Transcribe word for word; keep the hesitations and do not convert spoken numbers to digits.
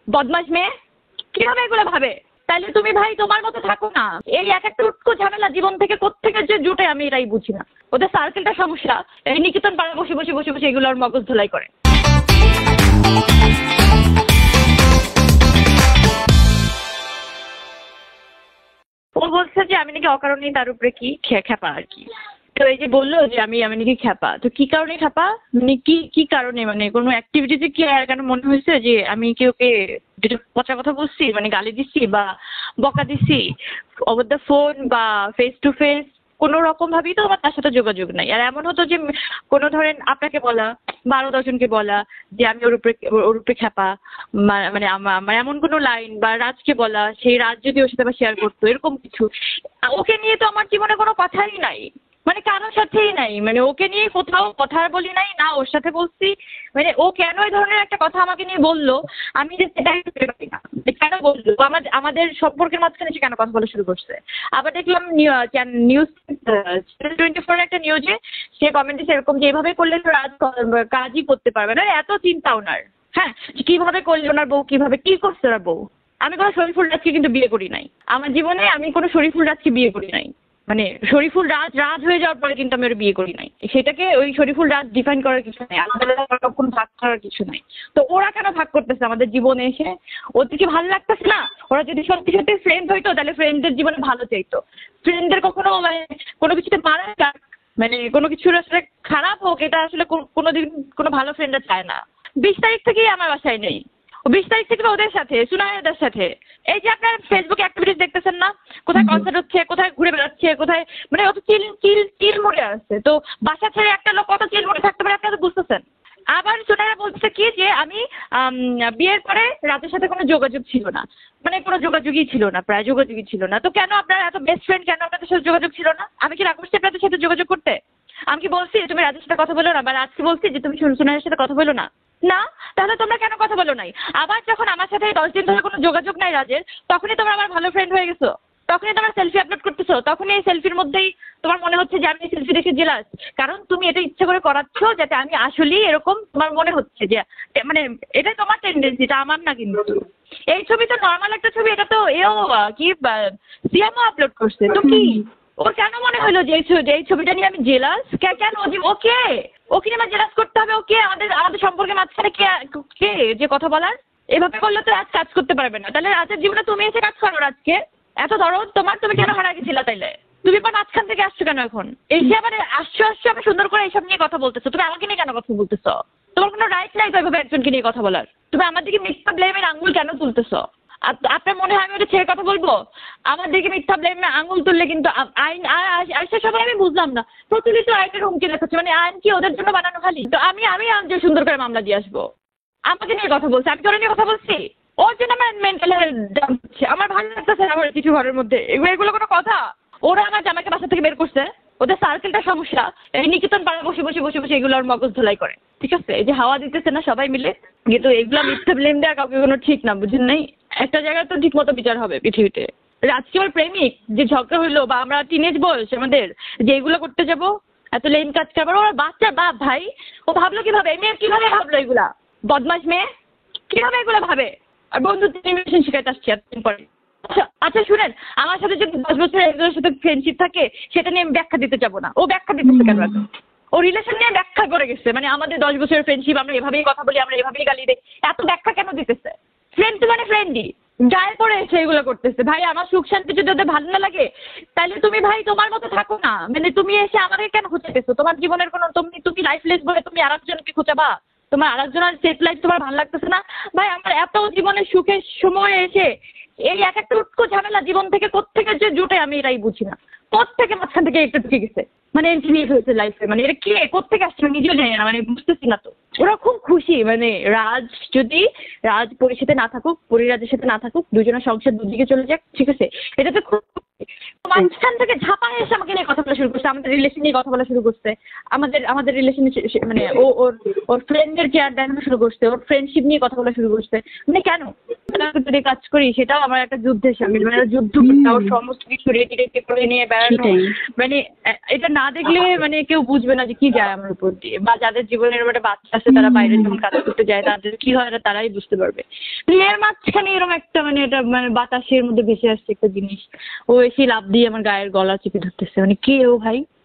বদমাস মেয়ে কিভাবে এগুলো ভাবে? তাইলে তুমি ভাই তোমার মতো থাকো না। এই এক একটা উটকো ঝামেলা জীবন থেকে কোত্থেকে যে জুটে আমি এটাই বুঝি না। ওদের সার্কেলটা সমস্যা। এই নিকেতন পাড়া বসে বসে বসে বসে এগুলোর মগজ ধোলাই করে। ও বলছে যে আমি নাকি অকারণেই তার উপরে কি খেপা আর কি। তো এই যে বললো যে আমি আমি নাকি খ্যাপা, তো কি কারণে খ্যাপা মানে কি কি কারণে, মানে কোনো অ্যাক্টিভিটিতে কি আর কেন মনে হয়েছে যে আমি কি ওকে যেটা পচা কথা বলছি, মানে গালি দিচ্ছি বা বকা দিচ্ছি ওভার দ্য ফোন বা ফেস টু ফেস, কোনো রকম ভাবেই তো আমার তার সাথে যোগাযোগ নাই। আর এমন হতো যে কোনো ধরেন আপনাকে বলা বা আরো দশজনকে বলা যে আমি ওর উপরে ওর উপরে খ্যাপা, মানে আমার এমন কোনো লাইন বা রাজকে বলা, সেই রাজ যদি ওর সাথে আবার শেয়ার করতো এরকম কিছু। ওকে নিয়ে তো আমার জীবনে কোনো কথাই নাই, মানে কারোর সাথেই নাই, মানে ওকে নিয়ে কোথাও কথা বলি নাই না, ওর সাথে বলছি মানে ও কেন এই ধরনের একটা কথা আমাকে নিয়ে বললো আমি যে সেটাই বুঝতে পারি না। কেন বললো আমাদের আমাদের সম্পর্কের মাঝখানে সে কেন কথা বলা শুরু করছে। আবার দেখলাম নিউজ টোয়েন্টি ফোর একটা নিউজে সে কমেন্টে সেরকম যে এভাবে করলে তো রাজ কাজই করতে পারবে না, এত চিন্তা ওনার। হ্যাঁ, কিভাবে করলে ওনার বউ, কিভাবে কি করছে ওনার বউ। আমি কোনো শরীফুল রাজকে কিন্তু বিয়ে করি নাই আমার জীবনে, আমি কোনো শরীফুল রাজকে বিয়ে করি নাই, মানে শরীফুল রাজ রাজ হয়ে যাওয়ার পরে কিন্তু আমি ওর বিয়ে করি নাই। সেটাকে ওই শরীফুল রাজ ডিফাইন করার কিছু নেই, আলাদা কোনো ভাগ করার কিছু নাই। তো ওরা কেন ভাগ করতেছে আমাদের জীবনে এসে? ওদের কি ভালো লাগতেছে না? ওরা যদি সত্যি সত্যি ফ্রেন্ড হইতো তাহলে ফ্রেন্ডদের জীবনে ভালো চাইতো। ফ্রেন্ডদের কখনো মানে কোনো কিছুতে মারা যাক, মানে কোনো কিছুর আসলে খারাপ হোক, এটা আসলে কোনোদিন কোনো ভালো ফ্রেন্ডরা চায় না। বিশ তারিখ থেকেই আমার বাসায় নেই, বিশ তারিখ থেকে ওদের সাথে সুনাইয়াদের সাথে। এই যে আপনার ফেসবুকে অ্যাক্টিভিটিস দেখতেছেন না, কোথায় কনসার্ট হচ্ছে, কোথায় ঘুরে বেড়াচ্ছে, কোথায় মানে অত চিল চিল চিল মোড়ে আসছে। তো বাসা ছেড়ে একটা লোক কত চিল মোড়ে থাকতে পারে আপনারা তো বুঝতেছেন। আবার সুনাইয়া বলছে কি যে আমি বিয়ের পরে রাতের সাথে কোনো যোগাযোগ ছিল না, মানে কোনো যোগাযোগই ছিল না, প্রায় যোগাযোগই ছিল না। তো কেন আপনার এত বেস্ট ফ্রেন্ড, কেন আপনাদের সাথে যোগাযোগ ছিল না? আমি কি রাগ করছি আপনাদের সাথে যোগাযোগ করতে? আমি কি বলছি তুমি রাজের সাথে কথা বলো না, বা রাজকে বলছি যে তুমি সুনাইয়ার সাথে কথা বলো না? না, তাহলে তোমরা কেন কথা বলো নাই? আবার যখন আমার সাথে দশ দিন ধরে কোনো যোগাযোগ নাই রাজের, তখনই তোমরা আমার ভালো ফ্রেন্ড হয়ে গেছো, তখনই তোমার সেলফি আপলোড করতেছো, তখনই এই সেলফির মধ্যেই তোমার মনে হচ্ছে যে আমি সেলফি দেখে জেলাস। কারণ তুমি এটা ইচ্ছে করে করাচ্ছ যাতে আমি আসলেই এরকম তোমার মনে হচ্ছে যে মানে এটা তোমার টেন্ডেন্সি, এটা আমার না। কিন্তু এই ছবি তো নর্মাল একটা ছবি, এটা তো এও কি সিএমও আপলোড করছে, তো কি ওর কেন মনে হলো যে এই ছবিটা নিয়ে আমি জেলাস? কেন ওকে ওকে নিয়ে আমার জেলাস করতে হবে? ওকে আমাদের আমাদের সম্পর্কের মাঝখানে কে কে যে কথা বলার? এভাবে করলে তো আজ কাজ করতে পারবে না। তাহলে রাজের জীবনে তুমি এসে কাজ করো আজকে, এত দরদ তোমার, তুমি কেন হারা গেছিলা? তাইলে তুমি আবার মাঝখান থেকে আসছো কেন এখন? এসে আবার আসছো আসছো আমি সুন্দর করে এইসব নিয়ে কথা বলতেছো, তুমি আমাকে নিয়ে কেন কথা বলতেছো? তোমার কোনো রাইট নাই তো এভাবে একজনকে নিয়ে কথা বলার। তুমি আমার দিকে মিথ্যা ব্লেমের আঙুল কেন তুলতেছো? আপনার মনে হয় আমি ওটা ছেড়ে কথা বলবো? আমার দিকে মিথ্যা ব্লেমে আঙুল তুললে কিন্তু আইন সে সবাই আমি বুঝলাম না, প্রচলিত আইনের হুমকি দেখাচ্ছে, মানে আইন কি ওদের জন্য বানানো খালি? তো আমি আমি যে সুন্দর করে মামলা দিয়ে আসবো। আমাকে নিয়ে কথা বলছে, আমি তোরা নিয়ে কথা বলছি? ওর জন্য আমার মেন্টাল হেলথ হচ্ছে, আমার ভালো লাগতেছে না আমার কিছু ঘরের মধ্যে, এগুলো এগুলো কোনো কথা? ওরা আমার জামাইকে বাসা থেকে বের করছে, ওদের সার্কেলটা সমস্যা। এই নিকেতন পাড়া বসে বসে বসে বসে এগুলোর মগজ ধোলাই করে, ঠিক আছে? এই যে হাওয়া দিতেছে না সবাই মিলে, কিন্তু এগুলা মিথ্যা ব্লেম দেওয়া কাউকে কোনো ঠিক না, বুঝেন নাই? একটা জায়গায় তো ঠিক মতো বিচার হবে পৃথিবীতে। রাজকে আমার প্রেমিক যে ঝগড়া হইলো, বা আমরা টিনেজ বয়স আমাদের যে এগুলো করতে যাবো, এত লেন কাজ করবো, ওরা বাচ্চার বাপ ভাই, ও ভাবলো কিভাবে? মেয়ে কিভাবে ভাবলো এগুলা? বদমাস মেয়ে কিভাবে এগুলো ভাবে? আর বন্ধুত্ব রিলেশন শিখাইতে আসছি এতদিন পরে। আচ্ছা আচ্ছা শুনেন, আমার সাথে যদি দশ বছর একজনের সাথে ফ্রেন্ডশিপ থাকে সেটা নিয়ে আমি ব্যাখ্যা দিতে যাবো না। ও ব্যাখ্যা দিতেছে কেন? ও রিলেশন নিয়ে ব্যাখ্যা করে গেছে, মানে আমাদের দশ বছরের ফ্রেন্ডশিপ, আমরা এভাবেই কথা বলি, আমরা এভাবেই গালি দিই, এত ব্যাখ্যা কেন দিতেছে? ফ্রেন্ড তো মানে ফ্রেন্ডই, গায়ে পড়ে এসে এগুলো করতেছে। ভাই আমার সুখ শান্তি যদি ওদের ভালো না লাগে তাহলে তুমি ভাই তোমার মতো থাকো না, মানে তুমি এসে আমাকে কেন খুঁজতেছো? তোমার জীবনের কোনো তুমি তুমি লাইফলেস বলে তুমি আরেকজনকে খুঁজাবা? তোমার আরেকজনের সেট লাইফ তোমার ভালো লাগতেছে না? ভাই আমার এত জীবনের সুখের সময় এসে এই এক একটা উটকো ঝামেলা জীবন থেকে কোত্থেকে যে জুটে আমি এটাই বুঝি না। কোত্থেকে মাঝখান থেকে একটু ঢুকে গেছে, মানে ইনফিনিট হয়েছে লাইফে, মানে এটা কে কোত্থেকে আসছে নিজেও জানি না, মানে বুঝতেছি না। তো ওরা খুব খুশি, মানে রাজ যদি রাজ পরির সাথে না থাকুক, পরিরাজের সাথে না থাকুক, দুজনের সংসার দুদিকে চলে যাক, ঠিক আছে, এটা তো খুব মাঝখান থেকে ঝাঁপায় এসে আমাকে নিয়ে কথা বলা শুরু করছে, আমাদের রিলেশন নিয়ে কথা বলা শুরু করছে, আমাদের আমাদের রিলেশন মানে ও ওর ওর ফ্রেন্ডদের কেয়ার দেখানো শুরু করছে, ওর ফ্রেন্ডশিপ নিয়ে কথা বলা শুরু করছে, মানে কেন? যদি কাজ করি সেটাও আমার একটা যুদ্ধের সামিল, মানে যুদ্ধ করতে ওর সমস্ত কিছু রেডি রেডি করে নিয়ে বেড়ানো, মানে এটা না দেখলে মানে কেউ বুঝবে না যে কি যায় আমার উপর দিয়ে। বা যাদের জীবনের একটা বাচ্চা আছে তারা বাইরে যখন কাজ করতে যায় তাদের কি হয় তারাই বুঝতে পারবে। এর মাঝখানে এরকম একটা মানে এটা মানে বাতাসের মধ্যে ভেসে আসছে একটা জিনিস, ও এসে লাফ দিয়ে আমার গায়ের গলা চেপে ধরতেছে, মানে কে ও ভাই?